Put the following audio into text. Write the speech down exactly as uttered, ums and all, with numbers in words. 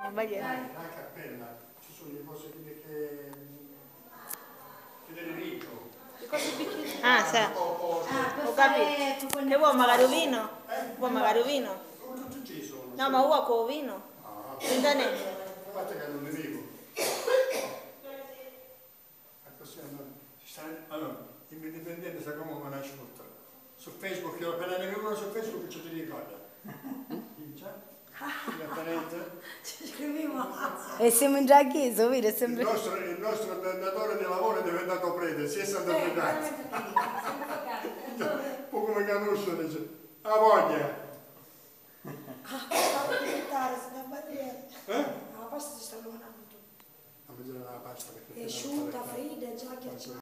Anche appena ci sono le cose che che che ricco. le cose piccine. Ah, sì. Ah, ho capito. Che vuoi magari un vino? Eh? Vuoi magari un vino? Tutti ci sono. No, ma vuoi con vino? Ah. Intendete? Guarda che non ne vivo. Allora, il mio dipendente sa come mi nasce portato. Su Facebook, io appena ne vedo su Facebook ci ti ricorda. Ci scriviamo. E siamo già a chiesa, vedi? Il nostro, il nostro datore di lavoro è diventato prete, si è stato fregato. Poco mi conosce, dice, a voglia. Ah, stavo diventare, se ne va Eh? la pasta si sta lavorando. A mangiare la pasta perché È asciutta, fritta, già che